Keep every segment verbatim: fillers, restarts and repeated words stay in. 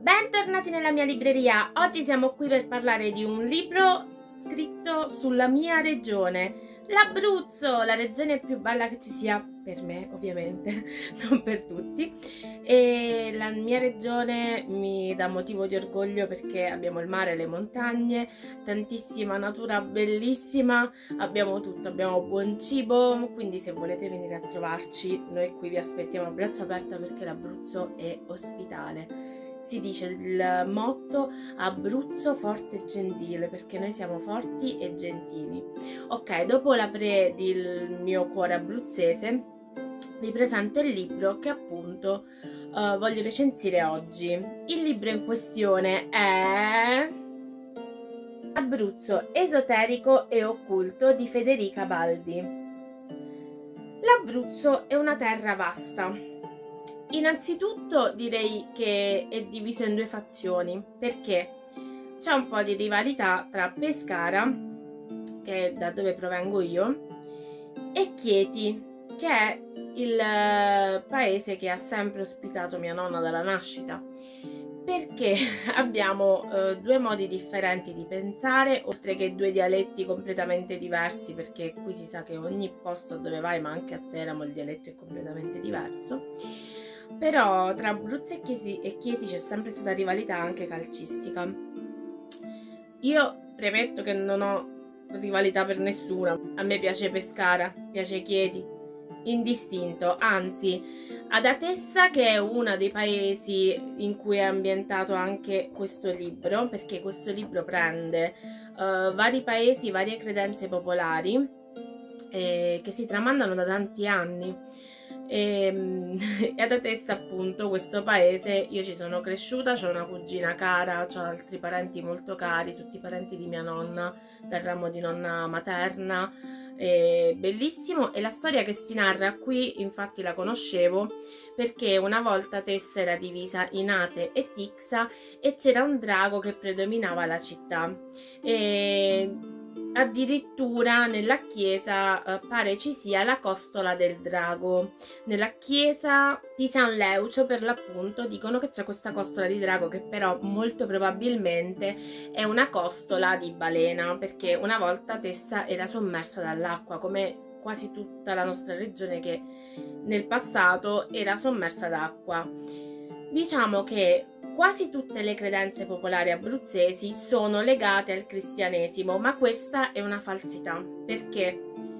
Bentornati nella mia libreria. Oggi siamo qui per parlare di un libro scritto sulla mia regione, l'Abruzzo, la regione più bella che ci sia per me, ovviamente, non per tutti. E la mia regione mi dà motivo di orgoglio perché abbiamo il mare, le montagne, tantissima natura bellissima, abbiamo tutto, abbiamo buon cibo, quindi se volete venire a trovarci, noi qui vi aspettiamo a braccia aperte perché l'Abruzzo è ospitale. Si dice il motto Abruzzo forte e gentile, perché noi siamo forti e gentili. Ok, dopo la pre del mio cuore abruzzese, vi presento il libro che appunto uh, voglio recensire oggi. Il libro in questione è Abruzzo esoterico e occulto di Federica Baldi. L'Abruzzo è una terra vasta. Innanzitutto direi che è diviso in due fazioni, perché c'è un po' di rivalità tra Pescara, che è da dove provengo io, e Chieti, che è il paese che ha sempre ospitato mia nonna dalla nascita, perché abbiamo eh, due modi differenti di pensare, oltre che due dialetti completamente diversi, perché qui si sa che ogni posto dove vai, ma anche a Teramo, il dialetto è completamente diverso. Però tra Abruzzo e Chieti c'è sempre stata rivalità anche calcistica. Io premetto che non ho rivalità per nessuna. A me piace Pescara, piace Chieti, indistinto. Anzi, ad Atessa, che è uno dei paesi in cui è ambientato anche questo libro, perché questo libro prende uh, vari paesi, varie credenze popolari eh, che si tramandano da tanti anni. E, e ad Atessa, appunto, questo paese, io ci sono cresciuta, c'ho una cugina cara, c'ho altri parenti molto cari, tutti i parenti di mia nonna, dal ramo di nonna materna, è bellissimo. E la storia che si narra qui, infatti, la conoscevo perché una volta Atessa era divisa in Ate e Tixa e c'era un drago che predominava la città. E addirittura nella chiesa eh, pare ci sia la costola del drago. Nella chiesa di San Leucio, per l'appunto, dicono che c'è questa costola di drago, che però molto probabilmente è una costola di balena, perché una volta Tessa era sommersa dall'acqua, come quasi tutta la nostra regione che nel passato era sommersa d'acqua. Diciamo che quasi tutte le credenze popolari abruzzesi sono legate al cristianesimo, ma questa è una falsità, perché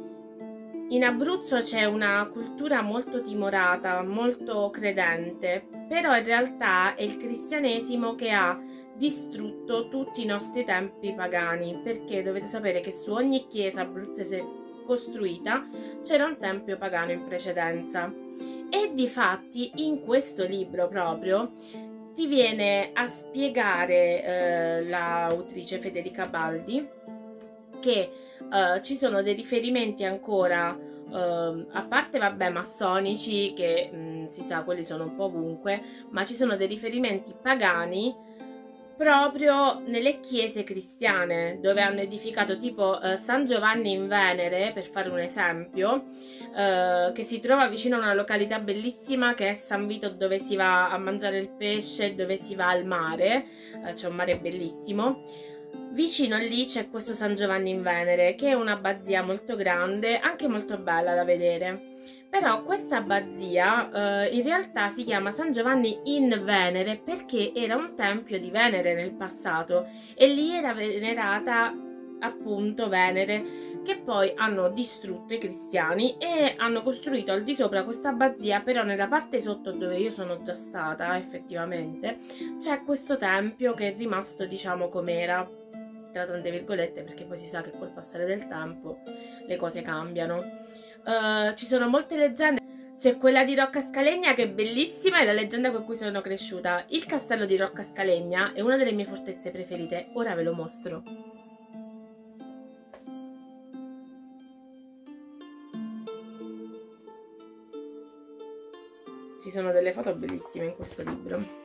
in Abruzzo c'è una cultura molto timorata, molto credente, però in realtà è il cristianesimo che ha distrutto tutti i nostri templi pagani, perché dovete sapere che su ogni chiesa abruzzese costruita c'era un tempio pagano in precedenza. E difatti in questo libro proprio ti viene a spiegare eh, l'autrice Federica Baldi che eh, ci sono dei riferimenti ancora, eh, a parte vabbè massonici, che mh, si sa quelli sono un po' ovunque, ma ci sono dei riferimenti pagani proprio nelle chiese cristiane, dove hanno edificato tipo eh, San Giovanni in Venere, per fare un esempio, eh, che si trova vicino a una località bellissima che è San Vito, dove si va a mangiare il pesce, dove si va al mare, eh, c'è un mare bellissimo. Vicino lì c'è questo San Giovanni in Venere, che è un'abbazia molto grande, anche molto bella da vedere. Però questa abbazia eh, in realtà si chiama San Giovanni in Venere perché era un tempio di Venere nel passato e lì era venerata appunto Venere, che poi hanno distrutto i cristiani e hanno costruito al di sopra questa abbazia. Però nella parte sotto, dove io sono già stata effettivamente, c'è questo tempio che è rimasto, diciamo, com'era, tra tante virgolette, perché poi si sa che col passare del tempo le cose cambiano. Uh, ci sono molte leggende. C'è quella di Rocca Scalegna che è bellissima, è la leggenda con cui sono cresciuta. Il castello di Rocca Scalegna è una delle mie fortezze preferite, ora ve lo mostro. Ci sono delle foto bellissime in questo libro.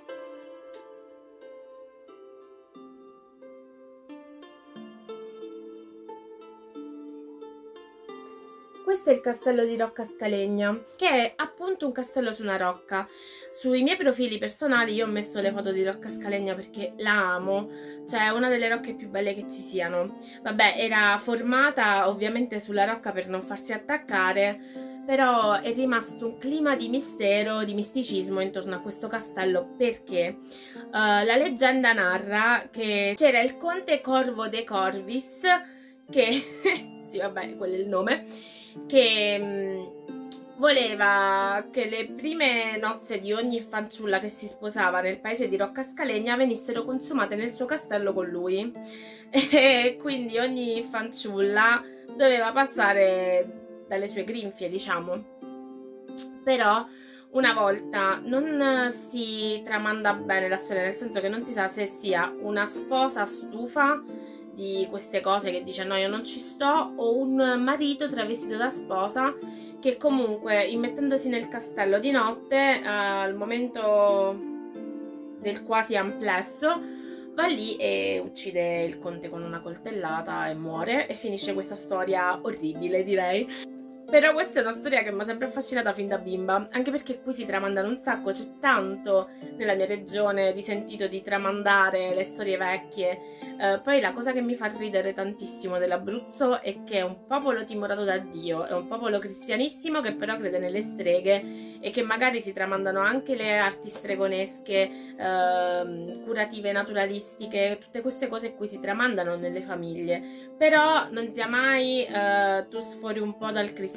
questo è il castello di Rocca Scalegna, che è appunto un castello su una rocca. Sui miei profili personali io ho messo le foto di Rocca Scalegna perché la amo, cioè è una delle rocche più belle che ci siano. Vabbè, era formata ovviamente sulla rocca per non farsi attaccare, però è rimasto un clima di mistero, di misticismo intorno a questo castello perché uh, la leggenda narra che c'era il conte Corvo de Corvis, che, sì vabbè, quello è il nome, che mh, voleva che le prime nozze di ogni fanciulla che si sposava nel paese di Rocca Scalegna venissero consumate nel suo castello con lui, e quindi ogni fanciulla doveva passare dalle sue grinfie, diciamo. Però una volta non si tramanda bene la storia, nel senso che non si sa se sia una sposa stufa di queste cose che dice no, io non ci sto, o un marito travestito da sposa che comunque, immettendosi nel castello di notte, eh, al momento del quasi amplesso, va lì e uccide il conte con una coltellata e muore, e finisce questa storia orribile, direi. Però questa è una storia che mi ha sempre affascinata fin da bimba, anche perché qui si tramandano un sacco, c'è tanto nella mia regione di sentito di tramandare le storie vecchie. Eh, poi la cosa che mi fa ridere tantissimo dell'Abruzzo è che è un popolo timorato da Dio, è un popolo cristianissimo che però crede nelle streghe e che magari si tramandano anche le arti stregonesche, eh, curative, naturalistiche, tutte queste cose qui si tramandano nelle famiglie, però non sia mai eh, tu sfori un po' dal cristianesimo.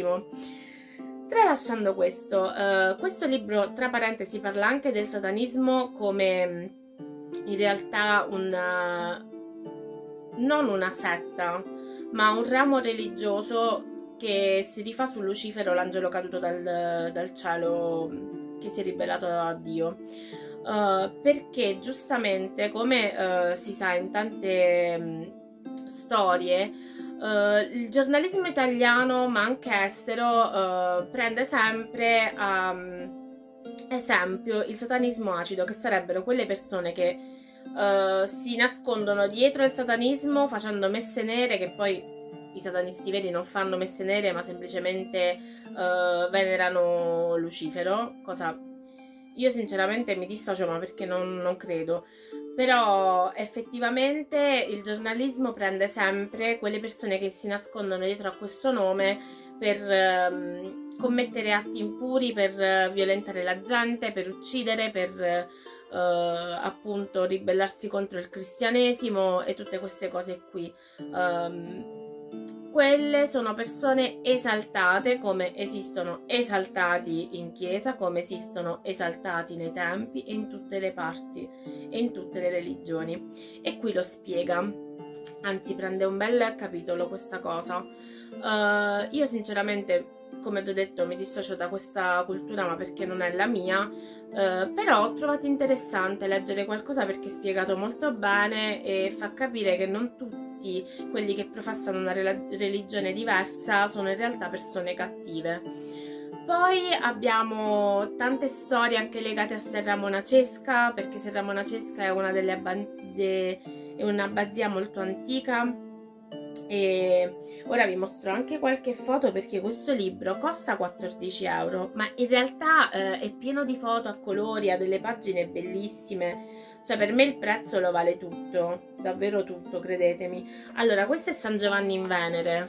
Tralasciando questo, uh, questo libro, tra parentesi, parla anche del satanismo come in realtà un, non una setta, ma un ramo religioso che si rifà su Lucifero, l'angelo caduto dal, dal cielo, che si è ribellato a Dio. Uh, perché giustamente, come uh, si sa in tante um, storie, Uh, il giornalismo italiano, ma anche estero, uh, prende sempre um, esempio il satanismo acido, che sarebbero quelle persone che uh, si nascondono dietro il satanismo facendo messe nere, che poi i satanisti veri non fanno messe nere, ma semplicemente uh, venerano Lucifero, cosa io sinceramente mi dissocio, ma perché non, non credo. Però effettivamente il giornalismo prende sempre quelle persone che si nascondono dietro a questo nome per um, commettere atti impuri, per uh, violentare la gente, per uccidere, per uh, appunto ribellarsi contro il cristianesimo e tutte queste cose qui. Um, Quelle sono persone esaltate, come esistono esaltati in chiesa, come esistono esaltati nei tempi e in tutte le parti e in tutte le religioni. E qui lo spiega, anzi prende un bel capitolo questa cosa. Uh, io sinceramente, come ho già detto, mi dissocio da questa cultura, ma perché non è la mia, uh, però ho trovato interessante leggere qualcosa perché è spiegato molto bene e fa capire che non tutti quelli che professano una religione diversa sono in realtà persone cattive. Poi abbiamo tante storie anche legate a Serra Monacesca, perché Serra Monacesca è una delle abbazze, è un'abbazia molto antica. E ora vi mostro anche qualche foto, perché questo libro costa quattordici euro, ma in realtà eh, è pieno di foto a colori, ha delle pagine bellissime. Cioè, per me il prezzo lo vale tutto, davvero tutto, credetemi. Allora, questo è San Giovanni in Venere,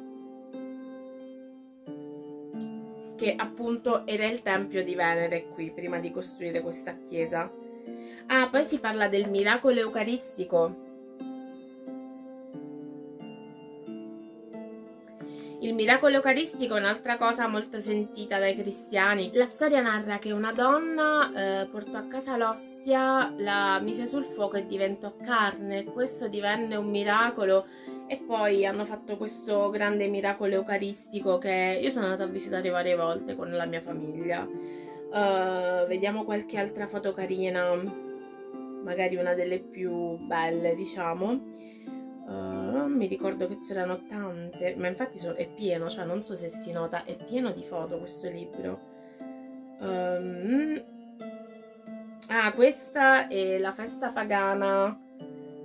che appunto era il tempio di Venere qui, prima di costruire questa chiesa. Ah, poi si parla del miracolo eucaristico. Il miracolo eucaristico è un'altra cosa molto sentita dai cristiani. La storia narra che una donna eh, portò a casa l'ostia, la mise sul fuoco e diventò carne. Questo divenne un miracolo e poi hanno fatto questo grande miracolo eucaristico che io sono andata a visitare varie volte con la mia famiglia. Uh, vediamo qualche altra foto carina, magari una delle più belle, diciamo. Uh, mi ricordo che c'erano tante, ma infatti so, è pieno, cioè non so se si nota, è pieno di foto questo libro. Um, ah, questa è la festa pagana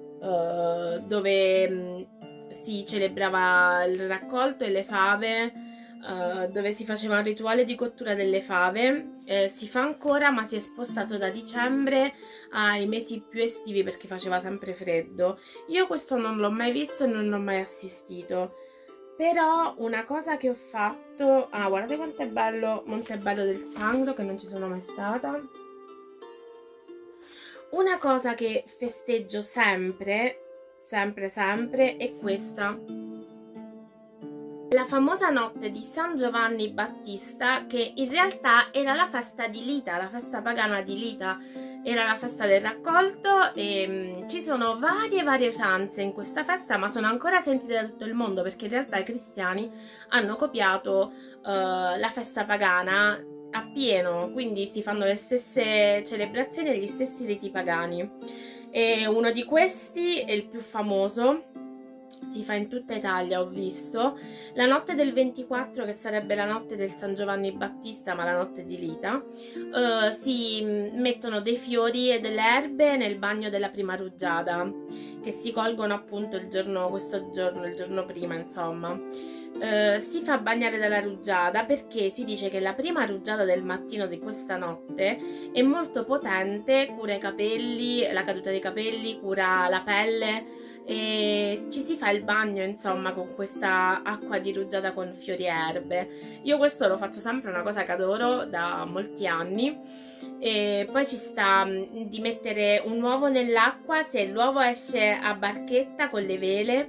uh, dove um, si celebrava il raccolto e le fave uh, dove si faceva un rituale di cottura delle fave. Eh, si fa ancora, ma si è spostato da dicembre ai mesi più estivi perché faceva sempre freddo. Io questo non l'ho mai visto e non l'ho mai assistito. Però una cosa che ho fatto... Ah, guardate quanto è bello Montebello del Sangro, che non ci sono mai stata. Una cosa che festeggio sempre, sempre, sempre, è questa. La famosa notte di San Giovanni Battista, che in realtà era la festa di Lita, la festa pagana di Lita. Era la festa del raccolto e mh, ci sono varie varie usanze in questa festa, ma sono ancora sentite da tutto il mondo perché in realtà i cristiani hanno copiato uh, la festa pagana appieno, quindi si fanno le stesse celebrazioni e gli stessi riti pagani. E uno di questi è il più famoso, si fa in tutta Italia, ho visto, la notte del ventiquattro, che sarebbe la notte del San Giovanni Battista, ma la notte di Lita. Uh, si mettono dei fiori e delle erbe nel bagno della prima rugiada, che si colgono appunto il giorno, questo giorno, il giorno prima, insomma. Uh, si fa bagnare dalla rugiada perché si dice che la prima rugiada del mattino di questa notte è molto potente, cura i capelli, la caduta dei capelli, cura la pelle, e ci si fa il bagno insomma con questa acqua di rugiada con fiori e erbe. Io questo lo faccio sempre, una cosa che adoro da molti anni. E poi ci sta di mettere un uovo nell'acqua. Se l'uovo esce a barchetta con le vele,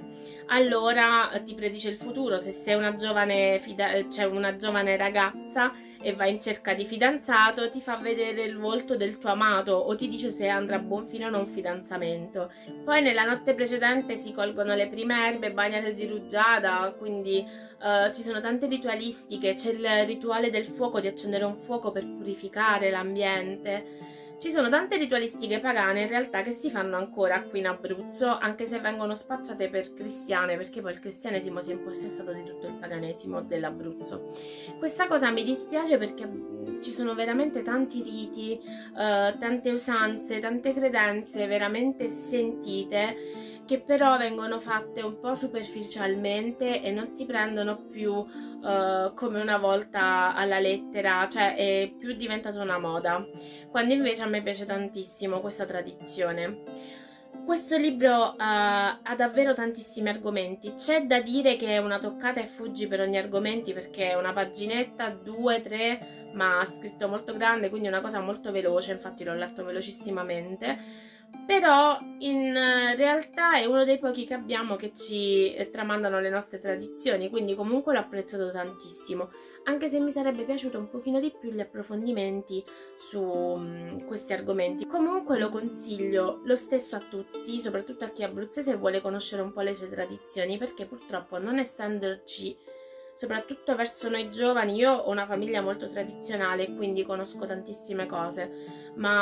allora ti predice il futuro. Se sei una giovane, cioè una giovane ragazza e va in cerca di fidanzato, ti fa vedere il volto del tuo amato o ti dice se andrà a buon fine o no un fidanzamento. Poi nella notte precedente si colgono le prime erbe bagnate di rugiada, quindi uh, ci sono tante ritualistiche. C'è il rituale del fuoco, di accendere un fuoco per purificare l'ambiente. Ci sono tante ritualistiche pagane in realtà che si fanno ancora qui in Abruzzo, anche se vengono spacciate per cristiane, perché poi il cristianesimo si è impossessato di tutto il paganesimo dell'Abruzzo. Questa cosa mi dispiace perché ci sono veramente tanti riti, uh, tante usanze, tante credenze veramente sentite, che però vengono fatte un po' superficialmente e non si prendono più uh, come una volta alla lettera, cioè è più diventata una moda, quando invece a me piace tantissimo questa tradizione. Questo libro uh, ha davvero tantissimi argomenti. C'è da dire che è una toccata e fuggi per ogni argomento, perché è una paginetta, due, tre, ma scritto molto grande, quindi è una cosa molto veloce, infatti l'ho letto velocissimamente. Però in realtà è uno dei pochi che abbiamo che ci tramandano le nostre tradizioni, quindi comunque l'ho apprezzato tantissimo, anche se mi sarebbe piaciuto un pochino di più gli approfondimenti su um, questi argomenti. Comunque lo consiglio lo stesso a tutti, soprattutto a chi è abruzzese e vuole conoscere un po' le sue tradizioni, perché purtroppo non essendoci, soprattutto verso noi giovani, io ho una famiglia molto tradizionale e quindi conosco tantissime cose,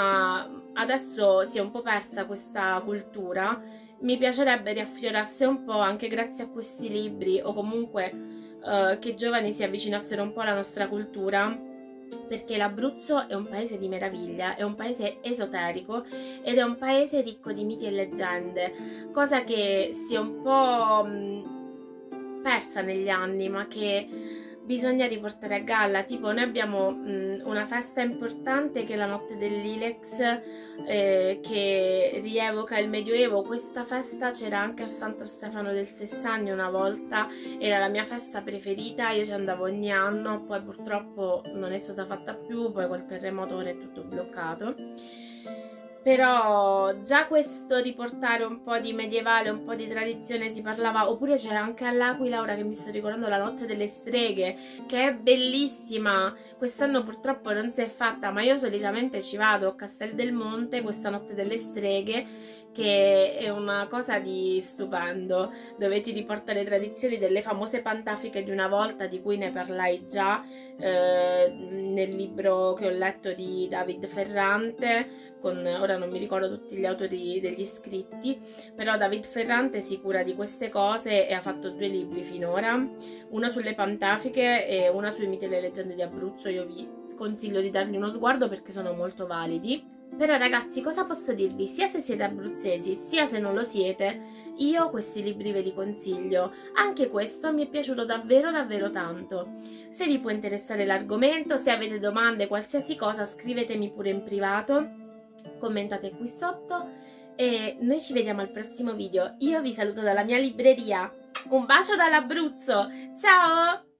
ma adesso si è un po' persa questa cultura. Mi piacerebbe riaffiorasse un po', anche grazie a questi libri, o comunque uh, che i giovani si avvicinassero un po' alla nostra cultura, perché l'Abruzzo è un paese di meraviglia, è un paese esoterico ed è un paese ricco di miti e leggende, cosa che si è un po' mh, persa negli anni, ma che bisogna riportare a galla. Tipo noi abbiamo mh, una festa importante che è la notte dell'Ilex, eh, che rievoca il Medioevo. Questa festa c'era anche a Santo Stefano del Sessagno una volta, era la mia festa preferita, io ci andavo ogni anno, poi purtroppo non è stata fatta più, poi col terremoto è tutto bloccato. Però già questo riportare un po' di medievale, un po' di tradizione si parlava, oppure c'è anche all'Aquila, ora che mi sto ricordando, la notte delle streghe, che è bellissima. Quest'anno purtroppo non si è fatta, ma io solitamente ci vado a Castel del Monte, questa notte delle streghe, che è una cosa di stupendo, dove ti riporta le tradizioni delle famose pantafiche di una volta, di cui ne parlai già eh, nel libro che ho letto di David Ferrante, con, ora non mi ricordo tutti gli autori degli scritti, però David Ferrante si cura di queste cose e ha fatto due libri finora, uno sulle pantafiche e uno sui miti e le leggende di Abruzzo. Io vi consiglio di dargli uno sguardo perché sono molto validi. Però ragazzi, cosa posso dirvi? Sia se siete abruzzesi, sia se non lo siete, io questi libri ve li consiglio. Anche questo mi è piaciuto davvero davvero tanto. Se vi può interessare l'argomento, se avete domande, qualsiasi cosa, scrivetemi pure in privato, commentate qui sotto e noi ci vediamo al prossimo video. Io vi saluto dalla mia libreria. Un bacio dall'Abruzzo, ciao!